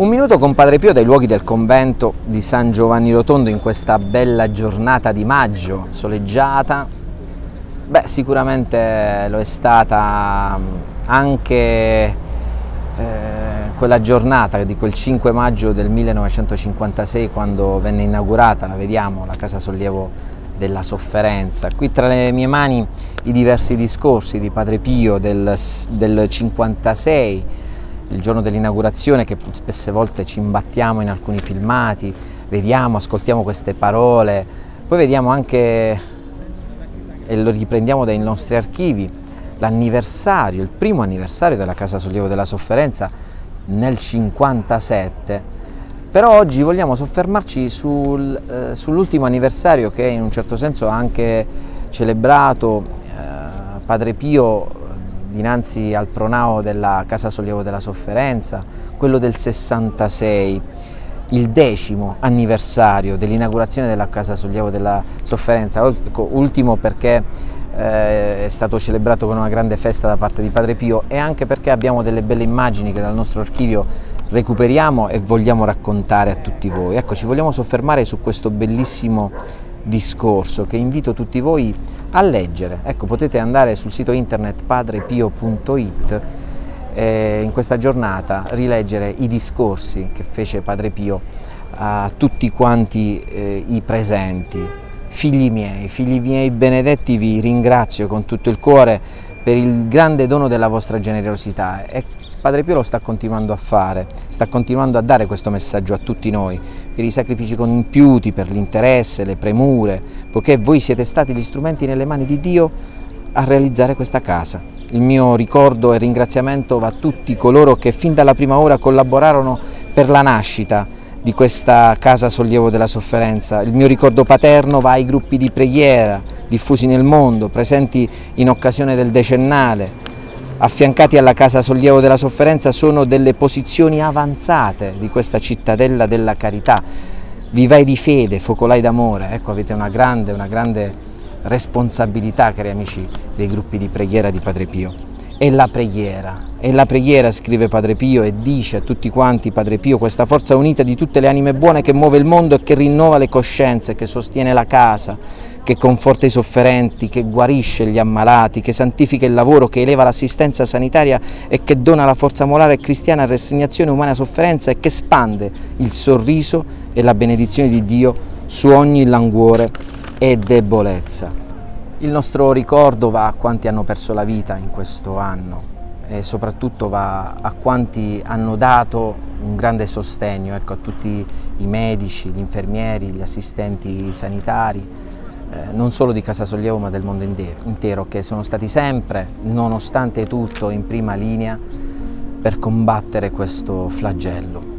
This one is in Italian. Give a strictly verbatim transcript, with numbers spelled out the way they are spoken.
Un minuto con Padre Pio dai luoghi del convento di San Giovanni Rotondo in questa bella giornata di maggio, soleggiata. Beh, sicuramente lo è stata anche eh, quella giornata di quel cinque maggio del millenovecentocinquantasei, quando venne inaugurata, la vediamo, la Casa Sollievo della Sofferenza. Qui tra le mie mani i diversi discorsi di Padre Pio del, del cinquantasei, il giorno dell'inaugurazione, che spesse volte ci imbattiamo in alcuni filmati, vediamo, ascoltiamo queste parole, poi vediamo anche, e lo riprendiamo dai nostri archivi, l'anniversario, il primo anniversario della Casa Sollievo della Sofferenza nel cinquantasette. Però oggi vogliamo soffermarci sul, eh, sull'ultimo anniversario che in un certo senso ha anche celebrato eh, Padre Pio dinanzi al pronao della Casa Sollievo della Sofferenza, quello del sessantasei, il decimo anniversario dell'inaugurazione della Casa Sollievo della Sofferenza, ultimo perché eh, è stato celebrato con una grande festa da parte di Padre Pio, e anche perché abbiamo delle belle immagini che dal nostro archivio recuperiamo e vogliamo raccontare a tutti voi. Ecco, ci vogliamo soffermare su questo bellissimo discorso che invito tutti voi a leggere. Ecco, potete andare sul sito internet padrepio punto it e in questa giornata rileggere i discorsi che fece Padre Pio a tutti quanti eh, i presenti. Figli miei, figli miei benedetti, vi ringrazio con tutto il cuore per il grande dono della vostra generosità, e Padre Pio lo sta continuando a fare, sta continuando a dare questo messaggio a tutti noi, per i sacrifici compiuti, per l'interesse, le premure, poiché voi siete stati gli strumenti nelle mani di Dio a realizzare questa casa. Il mio ricordo e ringraziamento va a tutti coloro che fin dalla prima ora collaborarono per la nascita di questa Casa Sollievo della Sofferenza. Il mio ricordo paterno va ai gruppi di preghiera diffusi nel mondo, presenti in occasione del decennale. Affiancati alla Casa Sollievo della Sofferenza sono delle posizioni avanzate di questa cittadella della carità, vivai di fede, focolai d'amore. Ecco, avete una grande, una grande responsabilità, cari amici dei gruppi di preghiera di Padre Pio. È la preghiera, è la preghiera, scrive Padre Pio e dice a tutti quanti Padre Pio, questa forza unita di tutte le anime buone che muove il mondo e che rinnova le coscienze, che sostiene la casa, che conforta i sofferenti, che guarisce gli ammalati, che santifica il lavoro, che eleva l'assistenza sanitaria e che dona la forza morale cristiana a rassegnazione umana sofferenza, e che spande il sorriso e la benedizione di Dio su ogni languore e debolezza. Il nostro ricordo va a quanti hanno perso la vita in questo anno, e soprattutto va a quanti hanno dato un grande sostegno, ecco, a tutti i medici, gli infermieri, gli assistenti sanitari, eh, non solo di Casa Sollievo ma del mondo intero, che sono stati sempre, nonostante tutto, in prima linea per combattere questo flagello.